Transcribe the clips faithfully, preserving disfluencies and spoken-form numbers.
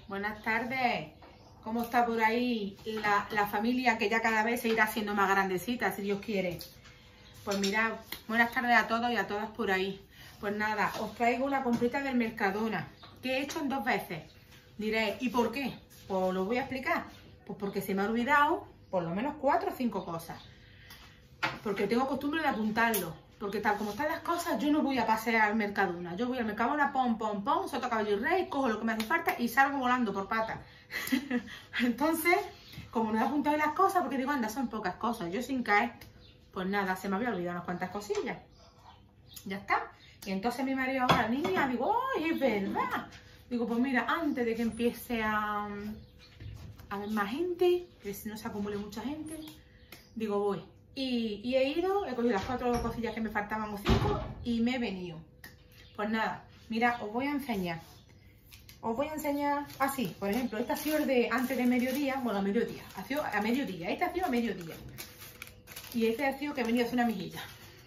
Buenas tardes. ¿Cómo está por ahí la, la familia que ya cada vez se irá haciendo más grandecita, si Dios quiere? Pues mirad, buenas tardes a todos y a todas por ahí. Pues nada, os traigo una comprita del Mercadona que he hecho en dos veces. Diréis, ¿y por qué? Pues lo voy a explicar. Pues porque se me ha olvidado por lo menos cuatro o cinco cosas. Porque tengo costumbre de apuntarlo. Porque tal como están las cosas, yo no voy a pasear al Mercadona. Yo voy al Mercadona, pom, pom, pom, soto caballo y rey, cojo lo que me hace falta y salgo volando por patas. Entonces, como no he apuntado las cosas, porque digo, anda, son pocas cosas. Yo sin caer, pues nada, se me había olvidado unas cuantas cosillas. Ya está. Y entonces mi marido ahora, niña, digo, ¡ay, es verdad! Digo, pues mira, antes de que empiece a, a haber más gente, que si no se acumule mucha gente, digo, voy. Y, y he ido, he cogido las cuatro cosillas que me faltaban o cinco y me he venido. Pues nada, mira, os voy a enseñar. Os voy a enseñar así, por ejemplo, esta ha sido el de antes de mediodía, bueno, a mediodía, ha sido a mediodía, esta ha sido a mediodía. Y este ha sido que he venido a hacer una mejilla.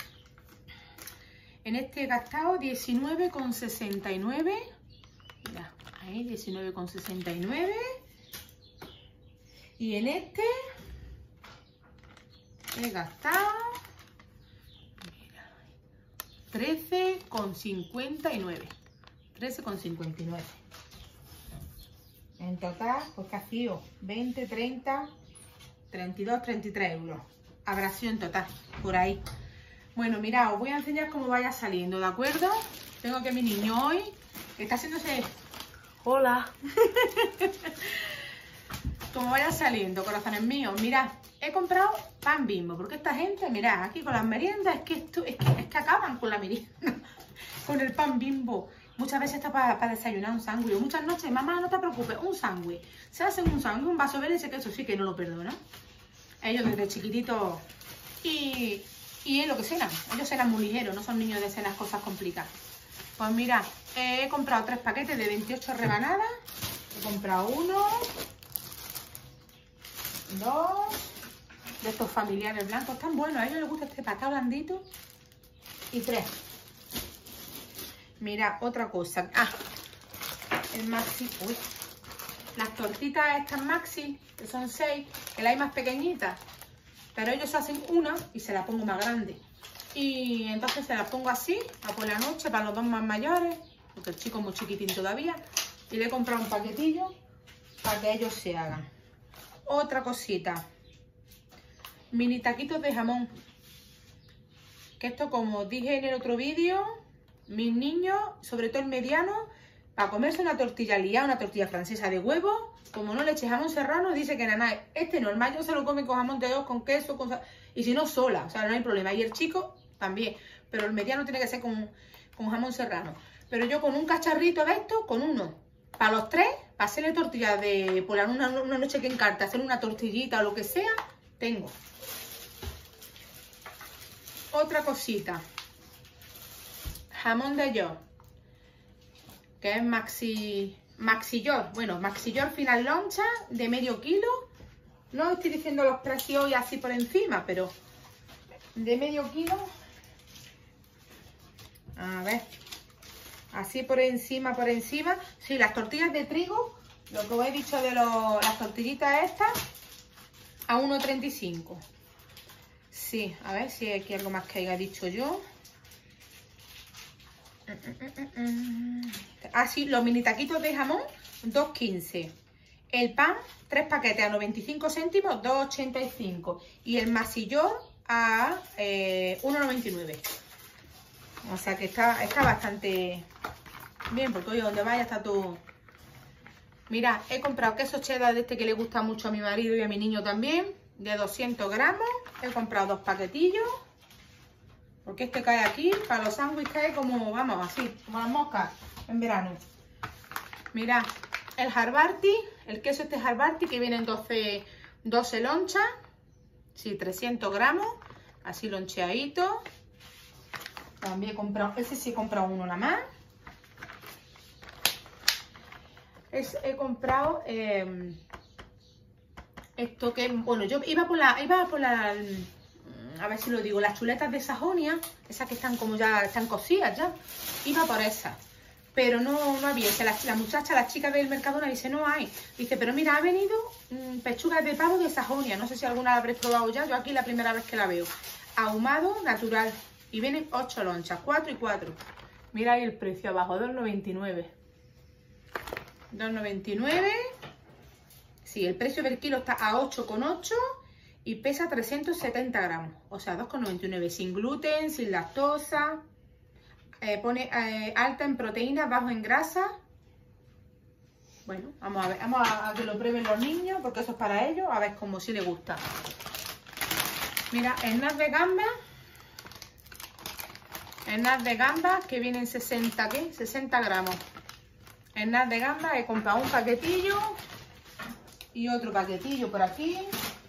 En este he gastado diecinueve con sesenta y nueve. Mira, ahí diecinueve con sesenta y nueve. Y en este he gastado trece con cincuenta y nueve. trece con cincuenta y nueve. En total, pues que ha sido veinte, treinta, treinta y dos, treinta y tres euros. Habrá sido en total, por ahí. Bueno, mirad, os voy a enseñar cómo vaya saliendo, ¿de acuerdo? Tengo que mi niño hoy está haciéndose... Hola. Como vaya saliendo, corazones míos. Mirad, he comprado pan Bimbo, porque esta gente, mirad, aquí con las meriendas, es que, esto, es que, es que acaban con la merienda, con el pan Bimbo. Muchas veces está para, para desayunar un sándwich. Muchas noches, mamá, no te preocupes, un sándwich. Se hacen un sándwich, un vaso verde, ese que eso sí que no lo perdona. Ellos desde chiquititos y, y es lo que cenan. Ellos cenan muy ligeros, no son niños de cenas cosas complicadas. Pues mira, eh, he comprado tres paquetes de veintiocho rebanadas. He comprado uno, dos, de estos familiares blancos. Están buenos, a ellos les gusta este patado blandito. Y tres. Mira, otra cosa. Ah, el maxi. Uy. Las tortitas estas maxi, que son seis, que la hay más pequeñitas. Pero ellos hacen una y se la pongo más grande. Y entonces se la pongo así, a por la noche, para los dos más mayores, porque el chico es muy chiquitín todavía. Y le he comprado un paquetillo para que ellos se hagan. Otra cosita. Mini taquitos de jamón. Que esto, como dije en el otro vídeo, mis niños, sobre todo el mediano, para comerse una tortilla liada, una tortilla francesa de huevo, como no le eche jamón serrano, dice que nada, este no, el mayor se lo come con jamón de dos, con queso, con... y si no sola, o sea, no hay problema. Y el chico también, pero el mediano tiene que ser con, con jamón serrano. Pero yo con un cacharrito de esto, con uno, para los tres, para hacerle tortilla de, por la, una, una noche que encarte, hacer una tortillita o lo que sea, tengo. Otra cosita. Jamón de york, que es maxi, maxi york, bueno, maxi york final loncha de medio kilo. No estoy diciendo los precios hoy así por encima, pero de medio kilo. A ver, así por encima, por encima. Sí, las tortillas de trigo, lo que os he dicho de los, las tortillitas estas, a uno treinta y cinco. Sí, a ver si hay aquí algo más que haya dicho yo. Así, ah, los mini taquitos de jamón, dos quince. El pan, tres paquetes a noventa y cinco céntimos, dos ochenta y cinco. Y el masillón a eh, uno noventa y nueve. O sea que está, está bastante bien, porque hoy donde vaya está todo. Mirad, he comprado queso cheddar de este que le gusta mucho a mi marido y a mi niño también, de doscientos gramos. He comprado dos paquetillos. Porque este cae aquí, para los sándwiches cae como, vamos, así, como las moscas en verano. Mirad, el Havarti, el queso este Havarti que viene en doce, doce lonchas. Sí, trescientos gramos, así loncheadito. También he comprado, ese sí he comprado uno nada más. Es, he comprado eh, esto que, bueno, yo iba por la, iba por la... a ver si lo digo, las chuletas de Sajonia, esas que están como ya, están cocidas ya, iba por esas. pero no, no había. La, la muchacha, la chica del Mercadona dice, no hay. Dice, pero mira, ha venido mmm, pechugas de pavo de Sajonia. No sé si alguna la habréis probado ya. Yo aquí la primera vez que la veo. Ahumado natural. Y vienen ocho lonchas, cuatro y cuatro. Mira ahí el precio abajo, dos noventa y nueve. dos noventa y nueve. Sí, el precio del kilo está a ocho coma ocho y pesa trescientos setenta gramos. O sea, dos coma noventa y nueve. Sin gluten, sin lactosa. Eh, pone eh, alta en proteínas, bajo en grasa. Bueno, vamos a ver, vamos a, a que lo prueben los niños, porque eso es para ellos, a ver cómo si les gusta. Mira, el naz de gamba. El naz de gamba que viene en sesenta, ¿qué? sesenta gramos. El naz de gamba, he comprado un paquetillo y otro paquetillo por aquí.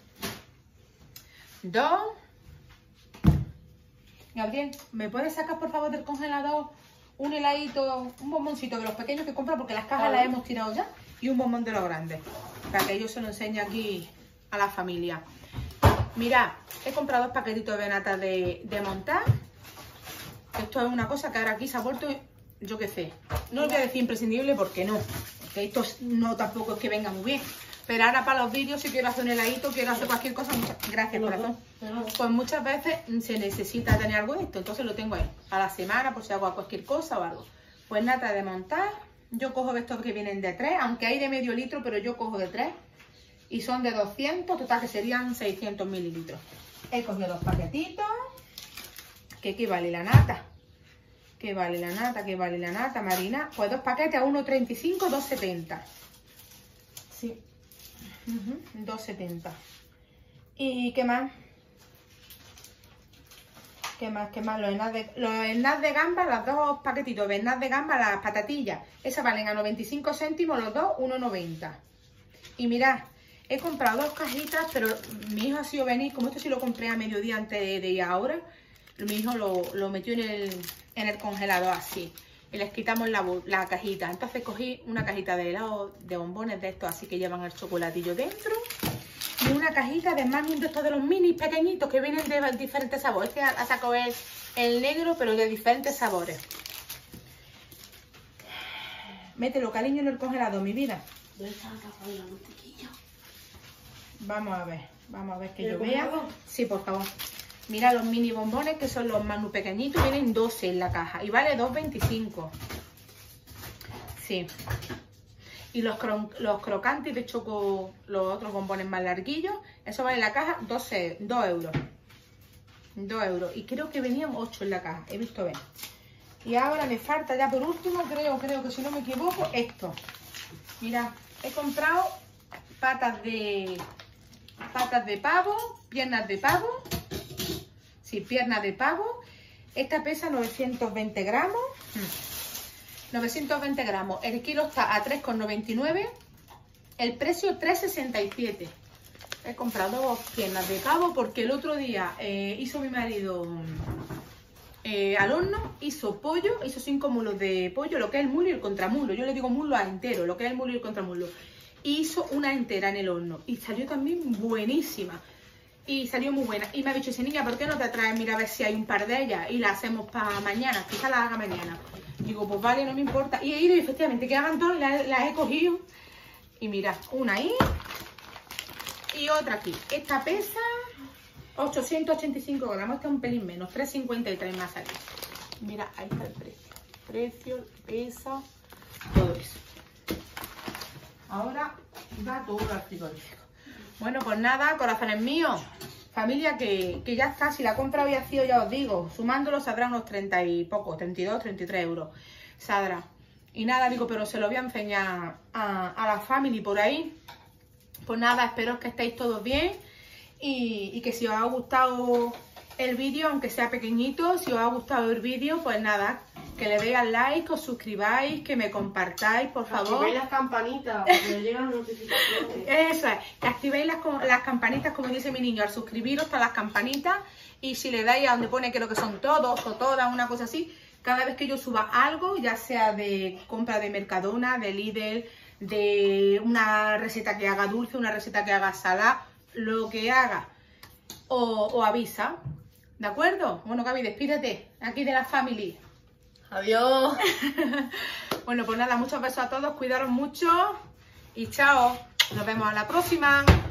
Dos. Gabriel, ¿me puedes sacar por favor del congelador un heladito, un bomboncito de los pequeños que compro? Porque las cajas las hemos tirado ya. Y un bombón de los grandes. Para que yo se lo enseñe aquí a la familia. Mirad, he comprado dos paquetitos de nata de, de montar. Esto es una cosa que ahora aquí se ha vuelto, yo qué sé. No os voy a decir imprescindible porque no. Porque esto no tampoco es que venga muy bien. Pero ahora para los vídeos, si quiero hacer un heladito, quiero hacer cualquier cosa, muchas gracias, corazón. Pues muchas veces se necesita tener algo de esto, entonces lo tengo ahí. A la semana, por si hago cualquier cosa o algo. Pues nata de montar. Yo cojo de estos que vienen de tres, aunque hay de medio litro, pero yo cojo de tres. Y son de doscientos, total que serían seiscientos mililitros. He cogido dos paquetitos. ¿Qué, qué vale la nata? ¿Qué vale la nata? ¿Qué vale la nata, Marina? Pues dos paquetes a uno treinta y cinco, dos setenta. Sí. Uh-huh, dos setenta. ¿Y qué más? ¿Qué más? ¿Qué más? Los snacks de, los snacks de gamba, los dos paquetitos de snacks de gamba, las patatillas. Esas valen a noventa y cinco céntimos, los dos, uno noventa. Y mirad, he comprado dos cajitas, pero mi hijo ha sido venir, como esto sí lo compré a mediodía antes de, de ir ahora, mi hijo lo, lo metió en el, en el congelador así. Y les quitamos la, la cajita. Entonces cogí una cajita de helado, de bombones de estos así que llevan el chocolatillo dentro. Y una cajita de Magnum de estos de los minis pequeñitos que vienen de diferentes sabores. Este ha sacado el, el negro, pero de diferentes sabores. Mételo, cariño, en el congelador, mi vida. Vamos a ver, vamos a ver que yo vea. Sí, por favor. Mira los mini bombones, que son los Magnum pequeñitos, vienen doce en la caja y vale dos veinticinco. Sí. Y los, cro los crocantes de choco, los otros bombones más larguillos, eso vale en la caja doce, dos euros. dos euros. Y creo que venían ocho en la caja, he visto ver. Y ahora me falta ya por último, creo, creo que si no me equivoco, esto. Mira, he comprado patas de, patas de pavo, piernas de pavo. Sí, pierna de pavo. Esta pesa novecientos veinte gramos. novecientos veinte gramos. El kilo está a tres con noventa y nueve. El precio tres sesenta y siete. He comprado dos piernas de pavo porque el otro día eh, hizo mi marido eh, al horno. Hizo pollo, hizo cinco mulos de pollo, lo que es el mulo y el contramulo. Yo le digo mulo a entero, lo que es el mulo y el contramulo. Hizo una entera en el horno y salió también buenísima. Y salió muy buena. Y me ha dicho, dice, niña, ¿por qué no te traes? Mira, a ver si hay un par de ellas. Y la hacemos para mañana. Quizá la haga mañana. Digo, pues vale, no me importa. Y he ido y efectivamente, que hagan todas, las, las he cogido. Y mira, una ahí. Y otra aquí. Esta pesa ochocientos ochenta y cinco gramos. Esta es un pelín menos. tres cincuenta y tres más aquí. Mira, ahí está el precio. Precio, peso, todo eso. Ahora va todo el frigorífico. Bueno, pues nada, corazones míos, familia, que, que ya está, si la compra había sido, ya os digo, sumándolo saldrá unos treinta y poco, treinta y dos, treinta y tres euros, saldrá. Y nada, digo, pero se lo voy a enseñar a, a la family por ahí. Pues nada, espero que estéis todos bien y, y que si os ha gustado el vídeo, aunque sea pequeñito, si os ha gustado el vídeo, pues nada, que le deis al like, que os suscribáis, que me compartáis, por favor. Activéis las campanitas, para que llegan notificaciones. Eso es, que activéis las, las campanitas, como dice mi niño, al suscribiros para las campanitas. Y si le dais a donde pone, creo que son todos o todas, una cosa así, cada vez que yo suba algo, ya sea de compra de Mercadona, de Lidl, de una receta que haga dulce, una receta que haga salada, lo que haga, o, o avisa, ¿de acuerdo? Bueno, Gaby, despídete aquí de la family. Adiós. Bueno, pues nada, muchos besos a todos, cuidaros mucho y chao. Nos vemos a la próxima.